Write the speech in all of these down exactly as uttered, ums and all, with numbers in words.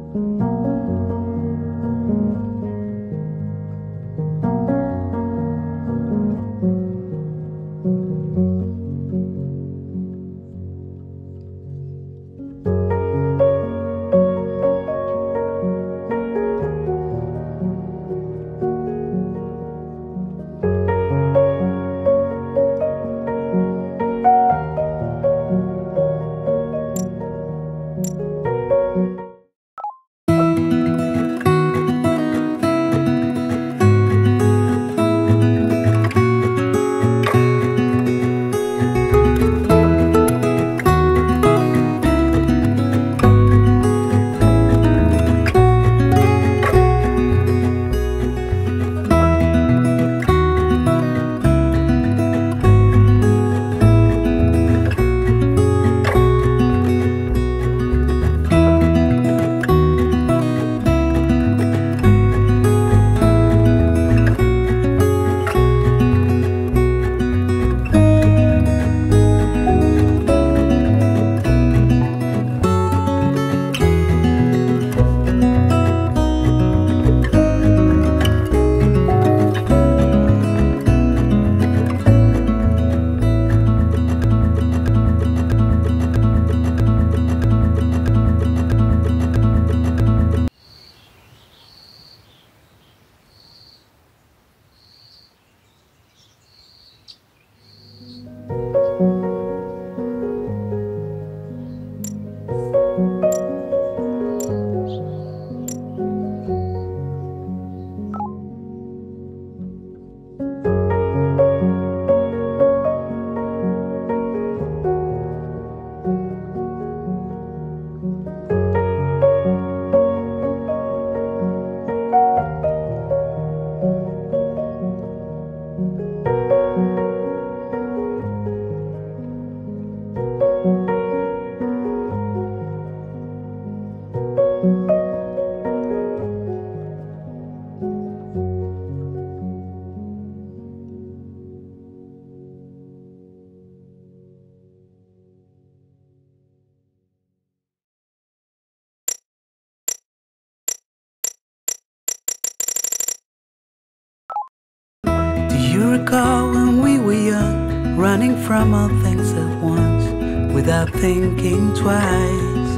you recall when we were young, running from all things at once, without thinking twice?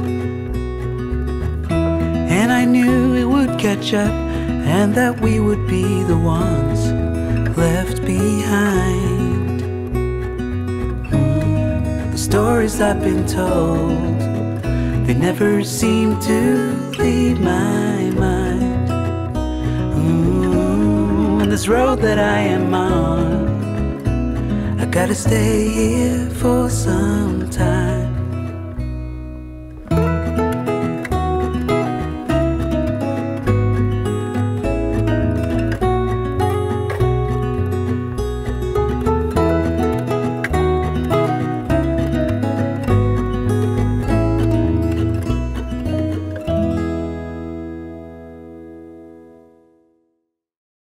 And I knew it would catch up, and that we would be the ones left behind. mm. The stories I've been told, they never seem to leave my mind. mm. And this road that I am on, I gotta stay here for some time.